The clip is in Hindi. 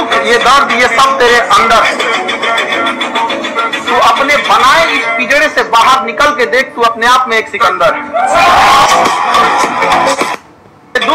दुख, ये दर्द, ये सब तेरे अंदर है। तू अपने बनाए इस पिंजरे से बाहर निकल के देख, तू अपने आप में एक सिकंदर है।